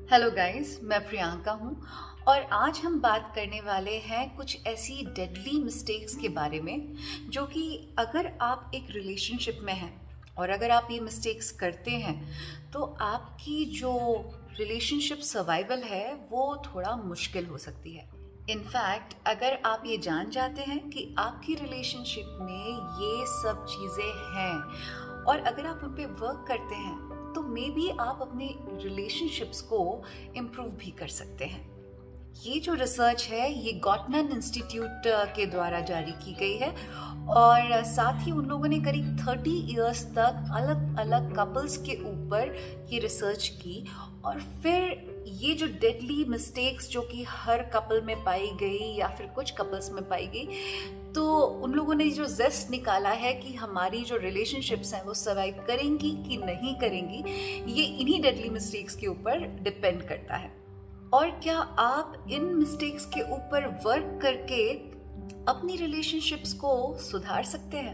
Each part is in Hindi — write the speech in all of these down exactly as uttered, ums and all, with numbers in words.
हेलो गाइस, मैं प्रियंका हूँ और आज हम बात करने वाले हैं कुछ ऐसी डेडली मिस्टेक्स के बारे में जो कि अगर आप एक रिलेशनशिप में हैं और अगर आप ये मिस्टेक्स करते हैं तो आपकी जो रिलेशनशिप सर्वाइवल है वो थोड़ा मुश्किल हो सकती है। इनफैक्ट अगर आप ये जान जाते हैं कि आपकी रिलेशनशिप में ये सब चीज़ें हैं और अगर आप उन पे वर्क करते हैं तो मे बी आप अपने रिलेशनशिप्स को इम्प्रूव भी कर सकते हैं। ये जो रिसर्च है ये गॉटमैन इंस्टीट्यूट के द्वारा जारी की गई है और साथ ही उन लोगों ने करीब तीस इयर्स तक अलग अलग कपल्स के ऊपर ये रिसर्च की और फिर ये जो डेडली मिस्टेक्स जो कि हर कपल में पाई गई या फिर कुछ कपल्स में पाई गई, तो उन लोगों ने जो जेस्ट निकाला है कि हमारी जो रिलेशनशिप्स हैं वो सर्वाइव करेंगी कि नहीं करेंगी, ये इन्हीं डेडली मिस्टेक्स के ऊपर डिपेंड करता है। और क्या आप इन मिस्टेक्स के ऊपर वर्क करके अपनी रिलेशनशिप्स को सुधार सकते हैं?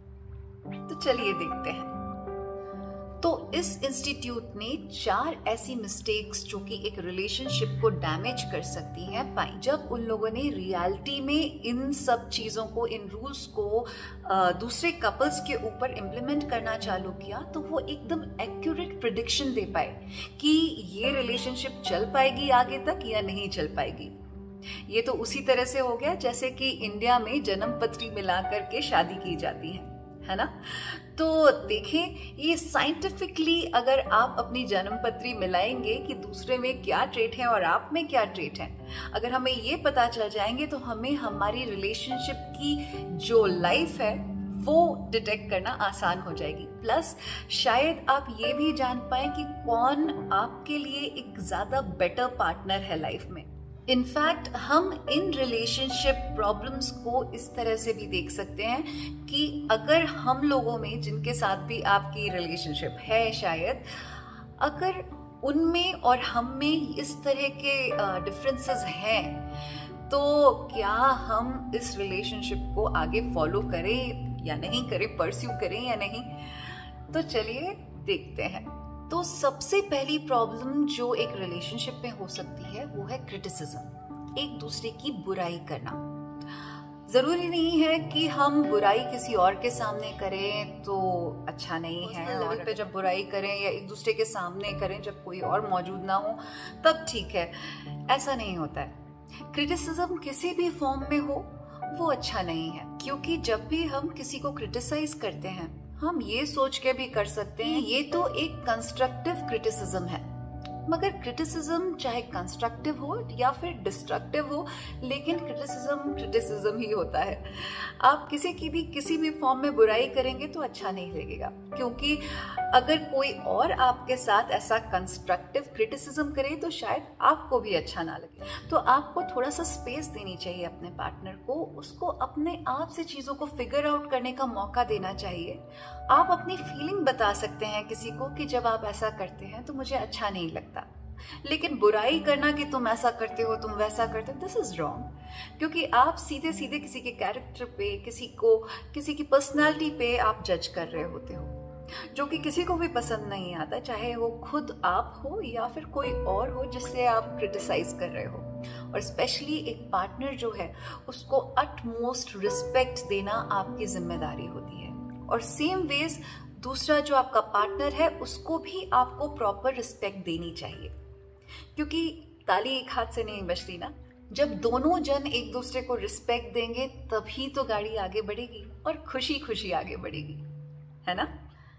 तो चलिए देखते हैं। तो इस इंस्टीट्यूट ने चार ऐसी मिस्टेक्स जो कि एक रिलेशनशिप को डैमेज कर सकती हैं पाई। जब उन लोगों ने रियलिटी में इन सब चीज़ों को, इन रूल्स को दूसरे कपल्स के ऊपर इम्प्लीमेंट करना चालू किया तो वो एकदम एक्यूरेट प्रिडिक्शन दे पाए कि ये रिलेशनशिप चल पाएगी आगे तक या नहीं चल पाएगी। ये तो उसी तरह से हो गया जैसे कि इंडिया में जन्म पत्री मिला करके शादी की जाती है, है ना। तो देखें, ये साइंटिफिकली अगर आप अपनी जन्म पत्री मिलाएंगे कि दूसरे में क्या ट्रेट है और आप में क्या ट्रेट है, अगर हमें ये पता चल जाएंगे तो हमें हमारी रिलेशनशिप की जो लाइफ है वो डिटेक्ट करना आसान हो जाएगी। प्लस शायद आप ये भी जान पाए कि कौन आपके लिए एक ज्यादा बेटर पार्टनर है लाइफ में। इनफैक्ट हम इन रिलेशनशिप प्रॉब्लम्स को इस तरह से भी देख सकते हैं कि अगर हम लोगों में जिनके साथ भी आपकी रिलेशनशिप है, शायद अगर उनमें और हम में इस तरह के डिफरेंसेस हैं तो क्या हम इस रिलेशनशिप को आगे फॉलो करें या नहीं करें, परस्यू करें या नहीं। तो चलिए देखते हैं। तो सबसे पहली प्रॉब्लम जो एक रिलेशनशिप में हो सकती है वो है क्रिटिसिज्म, एक दूसरे की बुराई करना। जरूरी नहीं है कि हम बुराई किसी और के सामने करें तो अच्छा नहीं है, और पे जब बुराई करें या एक दूसरे के सामने करें जब कोई और मौजूद ना हो तब ठीक है, ऐसा नहीं होता है। क्रिटिसिज्म किसी भी फॉर्म में हो वो अच्छा नहीं है, क्योंकि जब भी हम किसी को क्रिटिसाइज करते हैं हम ये सोच के भी कर सकते हैं ये तो एक कंस्ट्रक्टिव क्रिटिसिज्म है। मगर क्रिटिसिज्म चाहे कंस्ट्रक्टिव हो या फिर डिस्ट्रक्टिव हो, लेकिन क्रिटिसिज्म क्रिटिसिज्म ही होता है। आप किसी की भी किसी भी फॉर्म में बुराई करेंगे तो अच्छा नहीं लगेगा, क्योंकि अगर कोई और आपके साथ ऐसा कंस्ट्रक्टिव क्रिटिसिज्म करे तो शायद आपको भी अच्छा ना लगे। तो आपको थोड़ा सा स्पेस देनी चाहिए अपने पार्टनर को, उसको अपने आप से चीज़ों को फिगर आउट करने का मौका देना चाहिए। आप अपनी फीलिंग बता सकते हैं किसी को कि जब आप ऐसा करते हैं तो मुझे अच्छा नहीं लगता, लेकिन बुराई करना कि तुम ऐसा करते हो, तुम वैसा करते हो, दिस इज रॉन्ग। क्योंकि आप सीधे सीधे किसी के कैरेक्टर पे, किसी को, किसी की पर्सनालिटी पे आप जज कर रहे होते हो, जो कि किसी को भी पसंद नहीं आता, चाहे वो खुद आप हो या फिर कोई और हो जिससे आप क्रिटिसाइज कर रहे हो। और स्पेशली एक पार्टनर जो है उसको अटमोस्ट रिस्पेक्ट देना आपकी जिम्मेदारी होती है, और सेम वेज दूसरा जो आपका पार्टनर है उसको भी आपको प्रॉपर रिस्पेक्ट देनी चाहिए, क्योंकि ताली एक हाथ से नहीं बजती ना। जब दोनों जन एक दूसरे को रिस्पेक्ट देंगे तभी तो गाड़ी आगे बढ़ेगी और खुशी खुशी आगे बढ़ेगी, है ना।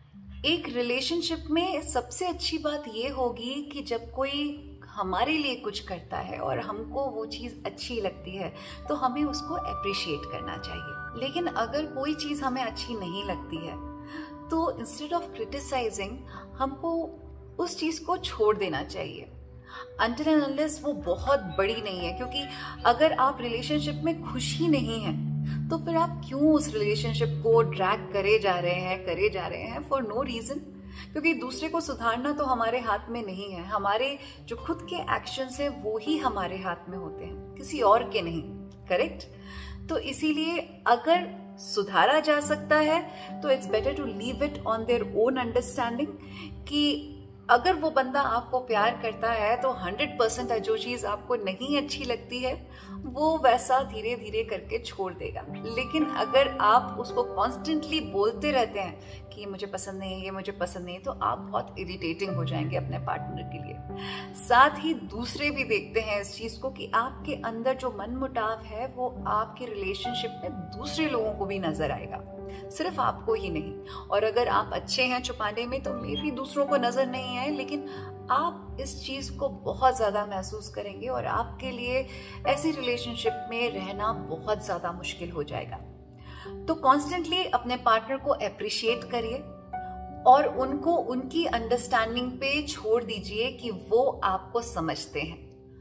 एक रिलेशनशिप में सबसे अच्छी बात ये होगी कि जब कोई हमारे लिए कुछ करता है और हमको वो चीज़ अच्छी लगती है तो हमें उसको अप्रिशिएट करना चाहिए। लेकिन अगर कोई चीज़ हमें अच्छी नहीं लगती है तो इंस्टेड ऑफ क्रिटिसाइजिंग हमको उस चीज़ को छोड़ देना चाहिए until and unless वो बहुत बड़ी नहीं है। क्योंकि अगर आप रिलेशनशिप में खुश ही नहीं हैं तो फिर आप क्यों उस रिलेशनशिप को ड्रैग करे जा रहे हैं करे जा रहे हैं फॉर नो रीज़न। क्योंकि दूसरे को सुधारना तो हमारे हाथ में नहीं है, हमारे जो खुद के एक्शंस हैं वो ही हमारे हाथ में होते हैं, किसी और के नहीं, करेक्ट। तो इसीलिए अगर सुधारा जा सकता है तो it's better to leave it on their own understanding कि अगर वो बंदा आपको प्यार करता है तो हंड्रेड परसेंट जो चीज़ आपको नहीं अच्छी लगती है वो वैसा धीरे धीरे करके छोड़ देगा। लेकिन अगर आप उसको कॉन्स्टेंटली बोलते रहते हैं कि ये मुझे पसंद नहीं है, ये मुझे पसंद नहीं है, तो आप बहुत इरिटेटिंग हो जाएंगे अपने पार्टनर के लिए। साथ ही दूसरे भी देखते हैं इस चीज़ को कि आपके अंदर जो मनमुटाव है वो आपके रिलेशनशिप में दूसरे लोगों को भी नजर आएगा, सिर्फ आपको ही नहीं। और अगर आप अच्छे हैं छुपाने में तो मे भी दूसरों को नजर नहीं आए, लेकिन आप इस चीज को बहुत ज्यादा महसूस करेंगे और आपके लिए ऐसी रिलेशनशिप में रहना बहुत ज्यादा मुश्किल हो जाएगा। तो कॉन्स्टेंटली अपने पार्टनर को अप्रिशिएट करिए और उनको उनकी अंडरस्टैंडिंग पे छोड़ दीजिए कि वो आपको समझते हैं।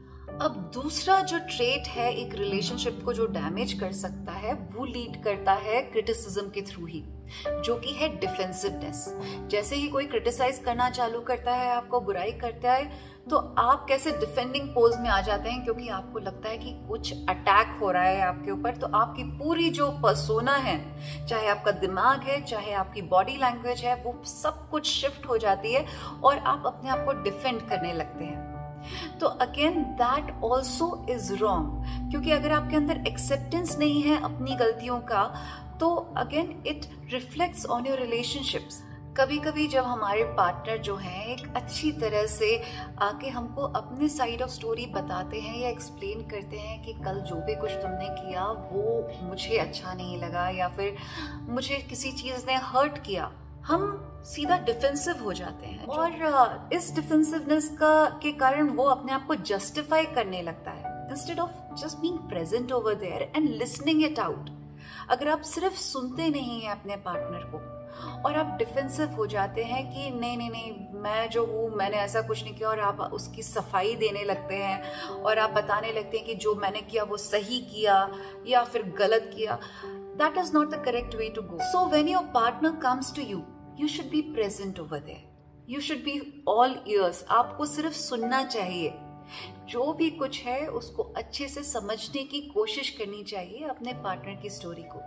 अब दूसरा जो ट्रेट है एक रिलेशनशिप को जो डैमेज कर सकता है वो लीड करता है क्रिटिसिज्म के थ्रू ही, जो कि है डिफेंसिवनेस। जैसे ही कोई क्रिटिसाइज करना चालू करता है, आपको बुराई करता है, तो आप कैसे डिफेंडिंग पोज में आ जाते हैं, क्योंकि आपको लगता है कि कुछ अटैक हो रहा है आपके ऊपर। तो आपकी पूरी जो पर्सोना है, चाहे आपका दिमाग है, चाहे आपकी बॉडी लैंग्वेज है, वो सब कुछ शिफ्ट हो जाती है और आप अपने आप को डिफेंड करने लगते हैं। तो again that also is wrong, क्योंकि अगर आपके अंदर एक्सेप्टेंस नहीं है अपनी गलतियों का तो again it reflects on your relationships. कभी कभी जब हमारे पार्टनर जो हैं एक अच्छी तरह से आके हमको अपने साइड ऑफ स्टोरी बताते हैं या एक्सप्लेन करते हैं कि कल जो भी कुछ तुमने किया वो मुझे अच्छा नहीं लगा या फिर मुझे किसी चीज ने हर्ट किया, हम सीधा डिफेंसिव हो जाते हैं और इस डिफेंसिवनेस का के कारण वो अपने आप को जस्टिफाई करने लगता है instead of just being present over there and listening it out. अगर आप सिर्फ सुनते नहीं हैं अपने पार्टनर को और आप डिफेंसिव हो जाते हैं कि नहीं नहीं नहीं मैं जो हूँ मैंने ऐसा कुछ नहीं किया, और आप उसकी सफाई देने लगते हैं और आप बताने लगते हैं कि जो मैंने किया वो सही किया या फिर गलत किया, that is not the correct way to go. So when your partner comes to you, you should be present over there. You should be all ears. आपको सिर्फ सुनना चाहिए, जो भी कुछ है उसको अच्छे से समझने की कोशिश करनी चाहिए अपने पार्टनर की स्टोरी को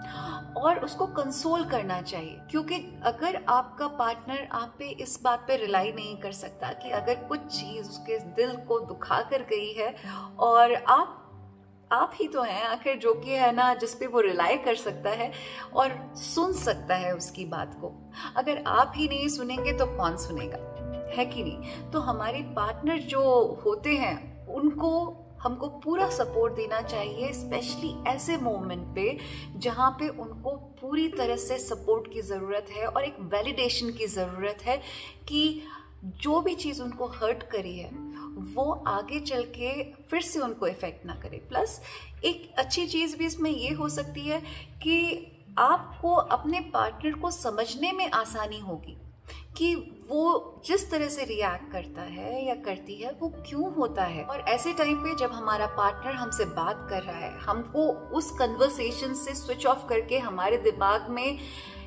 और उसको कंसोल करना चाहिए। क्योंकि अगर आपका पार्टनर आप पे इस बात पे रिलाई नहीं कर सकता कि अगर कुछ चीज उसके दिल को दुखा कर गई है और आप आप ही तो हैं आखिर जो कि है ना जिसपे वो रिलाई कर सकता है और सुन सकता है उसकी बात को, अगर आप ही नहीं सुनेंगे तो कौन सुनेगा, है कि नहीं। तो हमारे पार्टनर जो होते हैं उनको हमको पूरा सपोर्ट देना चाहिए, स्पेशली ऐसे मोमेंट पे जहाँ पे उनको पूरी तरह से सपोर्ट की ज़रूरत है और एक वैलिडेशन की ज़रूरत है कि जो भी चीज़ उनको हर्ट करी है वो आगे चल के फिर से उनको इफेक्ट ना करे। प्लस एक अच्छी चीज़ भी इसमें ये हो सकती है कि आपको अपने पार्टनर को समझने में आसानी होगी कि वो जिस तरह से रिएक्ट करता है या करती है वो क्यों होता है। और ऐसे टाइम पे जब हमारा पार्टनर हमसे बात कर रहा है, हमको उस कन्वर्सेशन से स्विच ऑफ करके हमारे दिमाग में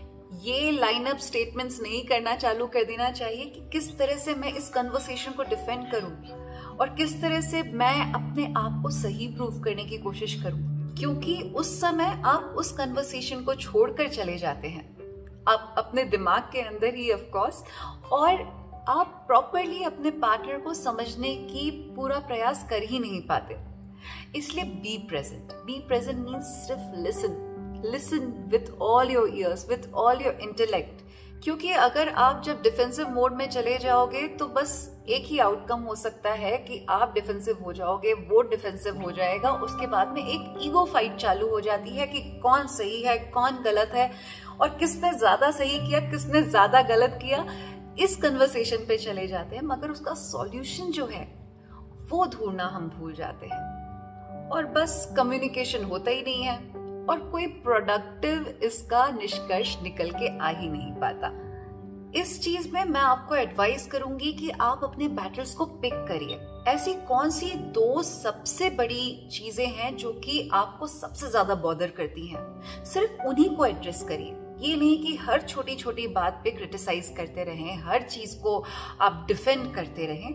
ये लाइन अप स्टेटमेंट्स नहीं करना चालू कर देना चाहिए कि किस तरह से मैं इस कन्वर्सेशन को डिफेंड करूं और किस तरह से मैं अपने आप को सही प्रूव करने की कोशिश करूं, क्योंकि उस समय आप उस कन्वर्सेशन को छोड़कर चले जाते हैं आप अपने दिमाग के अंदर ही ऑफ कोर्स, और आप प्रॉपरली अपने पार्टनर को समझने की पूरा प्रयास कर ही नहीं पाते। इसलिए be present. Be present means सिर्फ listen, listen with all your ears, with all your intellect. क्योंकि अगर आप जब डिफेंसिव मोड में चले जाओगे तो बस एक ही आउटकम हो सकता है कि आप डिफेंसिव हो जाओगे, वो डिफेंसिव हो जाएगा, उसके बाद में एक ईगो फाइट चालू हो जाती है कि कौन सही है कौन गलत है और किसने ज्यादा सही किया किसने ज्यादा गलत किया, इस कन्वर्सेशन पे चले जाते हैं। मगर उसका सॉल्यूशन जो है वो ढूंढना हम भूल जाते हैं और बस कम्युनिकेशन होता ही नहीं है और कोई प्रोडक्टिव इसका निष्कर्ष निकल के आ ही नहीं पाता। इस चीज में मैं आपको एडवाइस करूंगी कि आप अपने बैटल्स को पिक करिए। ऐसी कौन सी दो सबसे बड़ी चीजें हैं जो कि आपको सबसे ज्यादा बॉदर करती हैं, सिर्फ उन्हीं को एड्रेस करिए। ये नहीं कि हर छोटी छोटी बात पे क्रिटिसाइज करते रहें, हर चीज को आप डिफेंड करते रहें।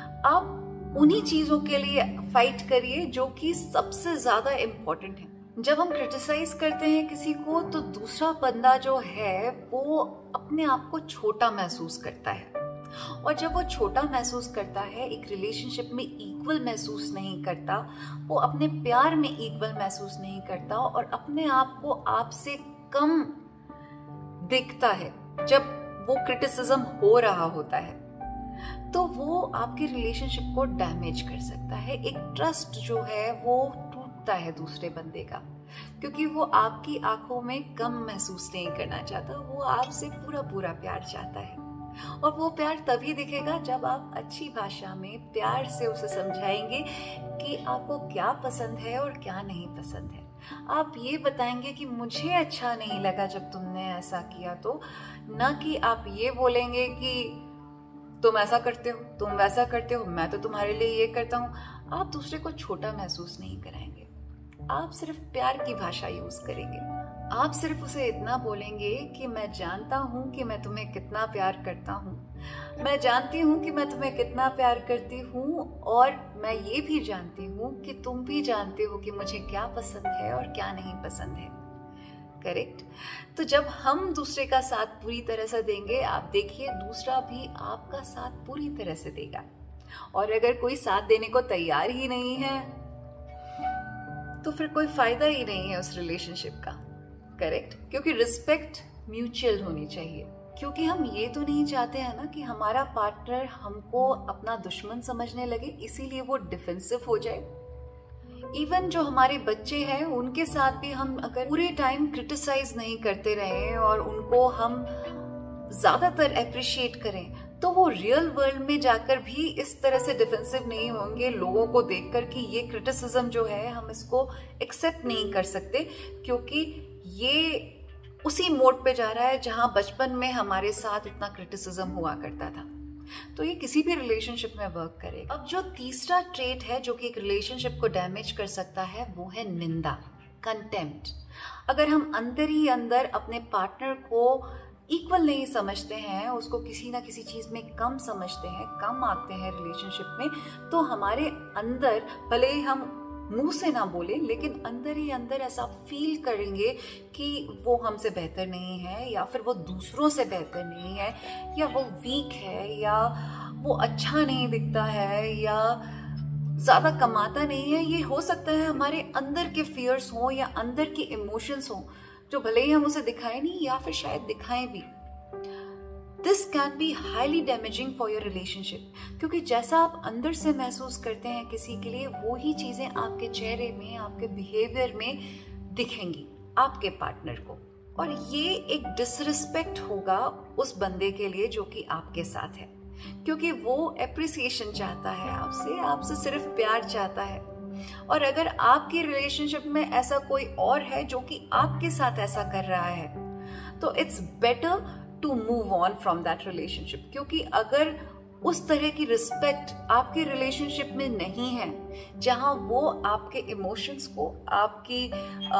आप उन्हीं चीजों के लिए फाइट करिए जो कि सबसे ज्यादा इम्पोर्टेंट है। जब हम क्रिटिसाइज करते हैं किसी को तो दूसरा बंदा जो है वो अपने आप को छोटा महसूस करता है और जब वो छोटा महसूस करता है, एक रिलेशनशिप में इक्वल महसूस नहीं करता, वो अपने प्यार में इक्वल महसूस नहीं करता और अपने आप को आपसे कम दिखता है जब वो क्रिटिसिज्म हो रहा होता है, तो वो आपके रिलेशनशिप को डैमेज कर सकता है। एक ट्रस्ट जो है वो टूटता है दूसरे बंदे का, क्योंकि वो आपकी आंखों में कम महसूस नहीं करना चाहता, वो आपसे पूरा पूरा प्यार चाहता है। और वो प्यार तभी दिखेगा जब आप अच्छी भाषा में प्यार से उसे समझाएंगे कि आपको क्या पसंद है और क्या नहीं पसंद है। आप ये बताएंगे कि मुझे अच्छा नहीं लगा जब तुमने ऐसा किया, तो ना कि आप ये बोलेंगे कि तुम ऐसा करते हो, तुम वैसा करते हो, मैं तो तुम्हारे लिए ये करता हूँ। आप दूसरे को छोटा महसूस नहीं कराएंगे, आप सिर्फ प्यार की भाषा यूज करेंगे। आप सिर्फ उसे इतना बोलेंगे कि मैं जानता हूँ कि मैं तुम्हें कितना प्यार करता हूँ, मैं जानती हूँ कि मैं तुम्हें कितना प्यार करती हूँ, और मैं ये भी जानती हूँ कि तुम भी जानते हो कि मुझे क्या पसंद है और क्या नहीं पसंद है। करेक्ट? तो जब हम दूसरे का साथ पूरी तरह से देंगे, आप देखिए दूसरा भी आपका साथ पूरी तरह से देगा। और अगर कोई साथ देने को तैयार ही नहीं है तो फिर कोई फायदा ही नहीं है उस रिलेशनशिप का। करेक्ट? क्योंकि रिस्पेक्ट म्यूचुअल होनी चाहिए, क्योंकि हम ये तो नहीं चाहते हैं ना कि हमारा पार्टनर हमको अपना दुश्मन समझने लगे, इसीलिए वो डिफेंसिव हो जाए। इवन जो हमारे बच्चे हैं उनके साथ भी हम अगर पूरे टाइम क्रिटिसाइज नहीं करते रहे और उनको हम ज्यादातर अप्रिशिएट करें, तो वो रियल वर्ल्ड में जाकर भी इस तरह से डिफेंसिव नहीं होंगे लोगों को देखकर कि ये क्रिटिसिज्म जो है हम इसको एक्सेप्ट नहीं कर सकते, क्योंकि ये उसी मोड पे जा रहा है जहां बचपन में हमारे साथ इतना क्रिटिसिज्म हुआ करता था। तो ये किसी भी रिलेशनशिप में वर्क करेगा। अब जो तीसरा ट्रेट है जो कि एक रिलेशनशिप को डैमेज कर सकता है, वो है निंदा, कंटेम्प्ट। अगर हम अंदर ही अंदर अपने पार्टनर को इक्वल नहीं समझते हैं, उसको किसी ना किसी चीज में कम समझते हैं, कम आते हैं रिलेशनशिप में, तो हमारे अंदर भले ही हम मुंह से ना बोले लेकिन अंदर ही अंदर ऐसा फील करेंगे कि वो हमसे बेहतर नहीं है, या फिर वो दूसरों से बेहतर नहीं है, या वो वीक है, या वो अच्छा नहीं दिखता है, या ज्यादा कमाता नहीं है। ये हो सकता है हमारे अंदर के फियर्स हों या अंदर के इमोशंस हों जो भले ही हम उसे दिखाएं नहीं या फिर शायद दिखाएं भी। This can be highly damaging for your relationship, क्योंकि जैसा आप अंदर से महसूस करते हैं किसी के लिए, वो ही चीजें आपके चेहरे में, आपके बिहेवियर में दिखेंगी आपके पार्टनर को। और ये एक डिसरिस्पेक्ट होगा उस बंदे के लिए जो कि आपके साथ है, क्योंकि वो एप्रिसिएशन चाहता है आपसे, आपसे सिर्फ प्यार चाहता है। और अगर आपकी रिलेशनशिप में ऐसा कोई और है जो कि आपके साथ ऐसा कर रहा है, तो it's better to move on from that relationship, क्योंकि अगर उस तरह की रिस्पेक्ट आपके रिलेशनशिप में नहीं है जहां वो आपके इमोशंस को, आपकी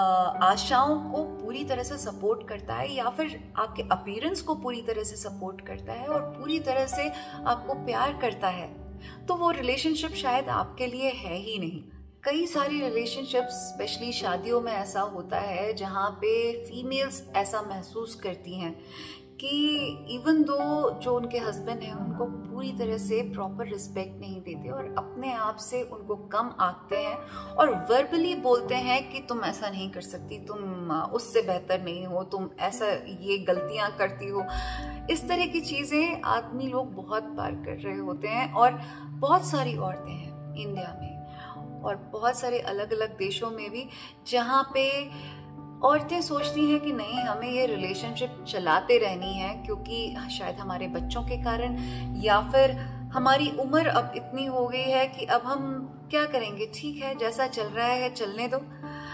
आशाओं को पूरी तरह से सपोर्ट करता है, या फिर आपके अपीयरेंस को पूरी तरह से सपोर्ट करता है और पूरी तरह से आपको प्यार करता है, तो वो रिलेशनशिप शायद आपके लिए है ही नहीं। कई सारी रिलेशनशिप्स, स्पेशली शादियों में ऐसा होता है जहाँ पे फीमेल्स ऐसा महसूस करती हैं कि इवन दो जो उनके हस्बैंड हैं उनको पूरी तरह से प्रॉपर रिस्पेक्ट नहीं देते और अपने आप से उनको कम आंकते हैं और वर्बली बोलते हैं कि तुम ऐसा नहीं कर सकती, तुम उससे बेहतर नहीं हो, तुम ऐसा ये गलतियां करती हो। इस तरह की चीज़ें आदमी लोग बहुत बार कर रहे होते हैं, और बहुत सारी औरतें हैं इंडिया में और बहुत सारे अलग अलग देशों में भी जहाँ पे औरतें सोचती हैं कि नहीं, हमें ये रिलेशनशिप चलाते रहनी है क्योंकि शायद हमारे बच्चों के कारण, या फिर हमारी उम्र अब इतनी हो गई है कि अब हम क्या करेंगे, ठीक है जैसा चल रहा है चलने दो।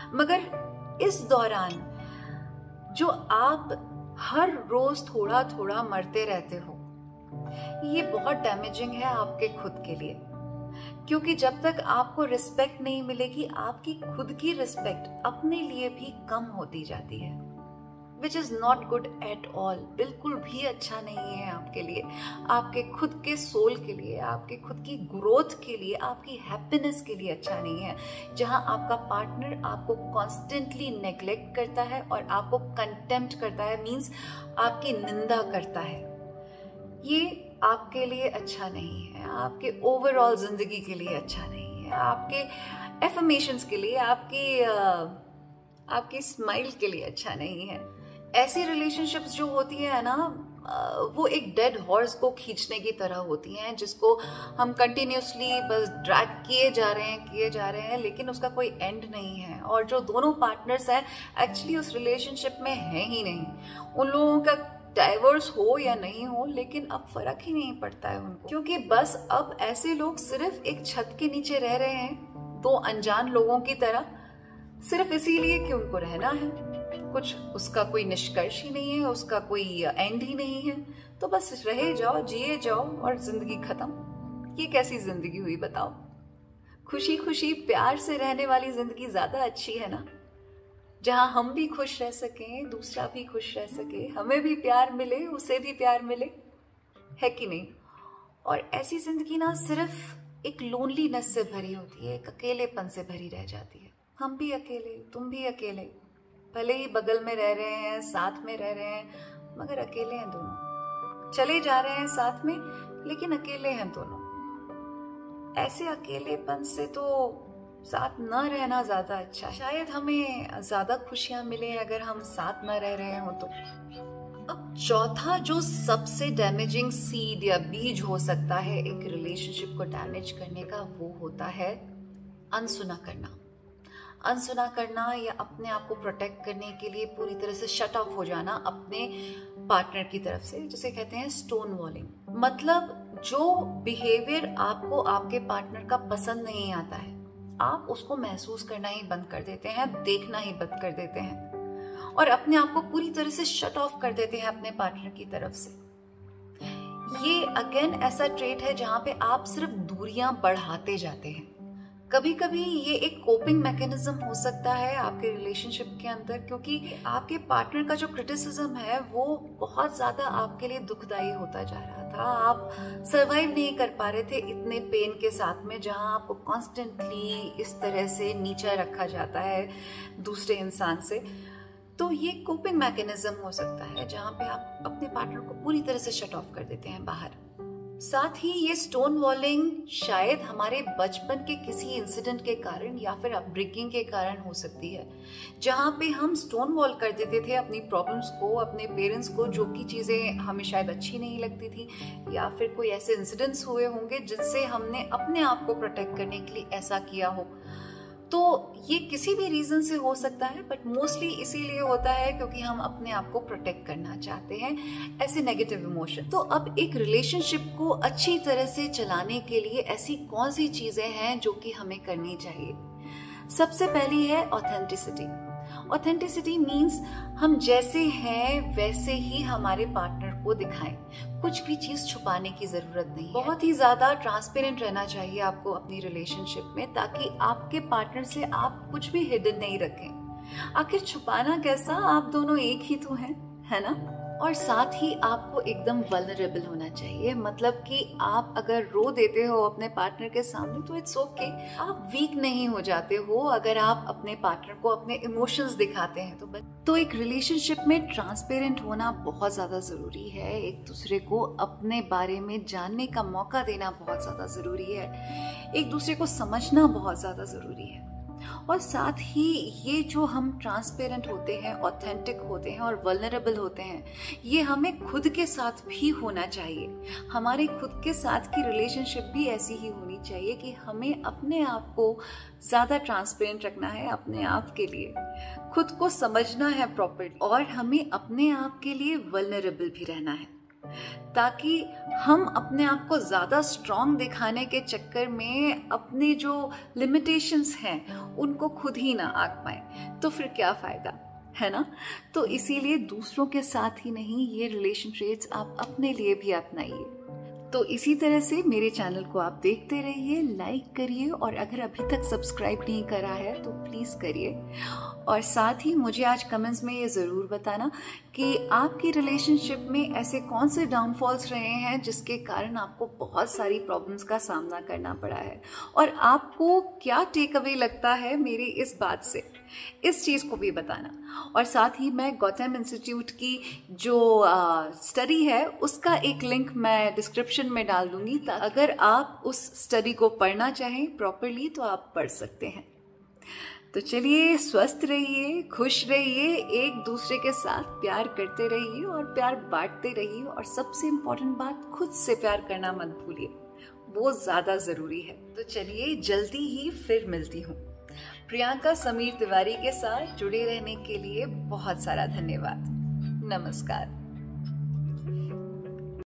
मगर इस दौरान जो आप हर रोज थोड़ा थोड़ा मरते रहते हो, ये बहुत डैमेजिंग है आपके खुद के लिए, क्योंकि जब तक आपको रिस्पेक्ट नहीं मिलेगी, आपकी खुद की रिस्पेक्ट अपने लिए भी कम होती जाती है, which is not good at all. बिल्कुल भी अच्छा नहीं है आपके लिए, आपके खुद के सोल के लिए, आपके खुद की ग्रोथ के लिए, आपकी हैप्पीनेस के लिए अच्छा नहीं है, जहां आपका पार्टनर आपको कॉन्स्टेंटली नेग्लेक्ट करता है और आपको कंटेम्प्ट करता है, मीन्स आपकी निंदा करता है। ये आपके लिए अच्छा नहीं है, आपके ओवरऑल जिंदगी के लिए अच्छा नहीं है, आपके एफर्मेशंस के लिए, आपकी आपकी स्माइल के लिए अच्छा नहीं है। ऐसी रिलेशनशिप्स जो होती है ना, वो एक डेड हॉर्स को खींचने की तरह होती हैं, जिसको हम कंटिन्यूसली बस ड्रैग किए जा रहे हैं किए जा रहे हैं लेकिन उसका कोई एंड नहीं है। और जो दोनों पार्टनर्स हैं एक्चुअली उस रिलेशनशिप में हैं ही नहीं। उन लोगों का डाइवर्स हो या नहीं हो, लेकिन अब फर्क ही नहीं पड़ता है उनको, क्योंकि बस अब ऐसे लोग सिर्फ एक छत के नीचे रह रहे हैं दो अनजान लोगों की तरह, सिर्फ इसीलिए कि उनको रहना है। कुछ उसका कोई निष्कर्ष ही नहीं है, उसका कोई एंड ही नहीं है, तो बस रहे जाओ, जिए जाओ और जिंदगी खत्म। ये कैसी जिंदगी हुई बताओ? खुशी खुशी प्यार से रहने वाली जिंदगी ज्यादा अच्छी है ना, जहां हम भी खुश रह सकें, दूसरा भी खुश रह सके, हमें भी प्यार मिले, उसे भी प्यार मिले, है कि नहीं? और ऐसी जिंदगी ना सिर्फ एक लोनलीनेस से भरी होती है, एक अकेलेपन से भरी रह जाती है। हम भी अकेले, तुम भी अकेले, भले ही बगल में रह रहे हैं, साथ में रह रहे हैं, मगर अकेले हैं दोनों। चले जा रहे हैं साथ में लेकिन अकेले हैं दोनों। ऐसे अकेलेपन से तो साथ न रहना ज्यादा अच्छा। शायद हमें ज्यादा खुशियां मिले अगर हम साथ न रह रहे हो तो। अब चौथा जो सबसे डैमेजिंग सीड या बीज हो सकता है एक रिलेशनशिप को डैमेज करने का, वो होता है अनसुना करना। अनसुना करना या अपने आप को प्रोटेक्ट करने के लिए पूरी तरह से शट ऑफ हो जाना अपने पार्टनर की तरफ से, जिसे कहते हैं स्टोन वॉलिंग। मतलब जो बिहेवियर आपको आपके पार्टनर का पसंद नहीं आता है, आप उसको महसूस करना ही बंद कर देते हैं, देखना ही बंद कर देते हैं और अपने आप को पूरी तरह से शट ऑफ कर देते हैं अपने पार्टनर की तरफ से। ये अगेन ऐसा ट्रेट है जहां पे आप सिर्फ दूरियां बढ़ाते जाते हैं। कभी कभी ये एक कोपिंग मैकेनिज्म हो सकता है आपके रिलेशनशिप के अंदर, क्योंकि आपके पार्टनर का जो क्रिटिसिज्म है वो बहुत ज्यादा आपके लिए दुखदाई होता जा रहा था। आप सरवाइव नहीं कर पा रहे थे इतने पेन के साथ में, जहां आपको कॉन्स्टेंटली इस तरह से नीचा रखा जाता है दूसरे इंसान से। तो ये कोपिंग मैकेनिज्म हो सकता है जहां पे आप अपने पार्टनर को पूरी तरह से शट ऑफ कर देते हैं बाहर। साथ ही ये स्टोन वॉलिंग शायद हमारे बचपन के किसी इंसिडेंट के कारण या फिर अपब्रिंगिंग के कारण हो सकती है, जहां पे हम स्टोन वॉल कर देते थे अपनी प्रॉब्लम्स को, अपने पेरेंट्स को, जो कि चीजें हमें शायद अच्छी नहीं लगती थी, या फिर कोई ऐसे इंसिडेंट्स हुए होंगे जिनसे हमने अपने आप को प्रोटेक्ट करने के लिए ऐसा किया हो। तो ये किसी भी रीजन से हो सकता है, बट मोस्टली इसीलिए होता है क्योंकि हम अपने आप को प्रोटेक्ट करना चाहते हैं ऐसे नेगेटिव इमोशन। तो अब एक रिलेशनशिप को अच्छी तरह से चलाने के लिए ऐसी कौन सी चीजें हैं जो कि हमें करनी चाहिए? सबसे पहली है ऑथेंटिसिटी। ऑथेंटिसिटी मीन्स हम जैसे हैं वैसे ही हमारे पार्टनर को दिखाएं, कुछ भी चीज छुपाने की जरूरत नहीं है। बहुत ही ज्यादा ट्रांसपेरेंट रहना चाहिए आपको अपनी रिलेशनशिप में, ताकि आपके पार्टनर से आप कुछ भी हिडन नहीं रखें। आखिर छुपाना कैसा, आप दोनों एक ही तो हैं, है ना? और साथ ही आपको एकदम वल्नरेबल होना चाहिए, मतलब कि आप अगर रो देते हो अपने पार्टनर के सामने तो इट्स ओके, आप वीक नहीं हो जाते हो अगर आप अपने पार्टनर को अपने इमोशंस दिखाते हैं तो। तो एक रिलेशनशिप में ट्रांसपेरेंट होना बहुत ज्यादा जरूरी है। एक दूसरे को अपने बारे में जानने का मौका देना बहुत ज्यादा जरूरी है। एक दूसरे को समझना बहुत ज्यादा जरूरी है। और साथ ही ये जो हम ट्रांसपेरेंट होते हैं, ऑथेंटिक होते हैं और वल्नरेबल होते हैं, ये हमें खुद के साथ भी होना चाहिए। हमारे खुद के साथ की रिलेशनशिप भी ऐसी ही होनी चाहिए कि हमें अपने आप को ज्यादा ट्रांसपेरेंट रखना है अपने आप के लिए, खुद को समझना है प्रॉपर्ली, और हमें अपने आप के लिए वल्नरेबल भी रहना है, ताकि हम अपने आप को ज्यादा स्ट्रांग दिखाने के चक्कर में अपने जो लिमिटेशंस हैं उनको खुद ही ना आंक पाए, तो फिर क्या फायदा, है ना? तो इसीलिए दूसरों के साथ ही नहीं, ये रिलेशन ट्रेट्स आप अपने लिए भी अपनाइए। तो इसी तरह से मेरे चैनल को आप देखते रहिए, लाइक करिए, और अगर अभी तक सब्सक्राइब नहीं करा है तो प्लीज करिए। और साथ ही मुझे आज कमेंट्स में ये ज़रूर बताना कि आपकी रिलेशनशिप में ऐसे कौन से डाउनफॉल्स रहे हैं जिसके कारण आपको बहुत सारी प्रॉब्लम्स का सामना करना पड़ा है, और आपको क्या टेक अवे लगता है मेरी इस बात से। इस चीज़ को भी बताना। और साथ ही मैं गौतम इंस्टीट्यूट की जो स्टडी है उसका एक लिंक मैं डिस्क्रिप्शन में डाल दूंगी, अगर आप उस स्टडी को पढ़ना चाहें प्रॉपरली तो आप पढ़ सकते हैं। तो चलिए, स्वस्थ रहिए, खुश रहिए, एक दूसरे के साथ प्यार करते रहिए और प्यार बांटते रहिए। और सबसे इम्पोर्टेंट बात, खुद से प्यार करना मत भूलिए, वो ज़्यादा ज़रूरी है। तो चलिए, जल्दी ही फिर मिलती हूँ। प्रियंका समीर तिवारी के साथ जुड़े रहने के लिए बहुत सारा धन्यवाद। नमस्कार।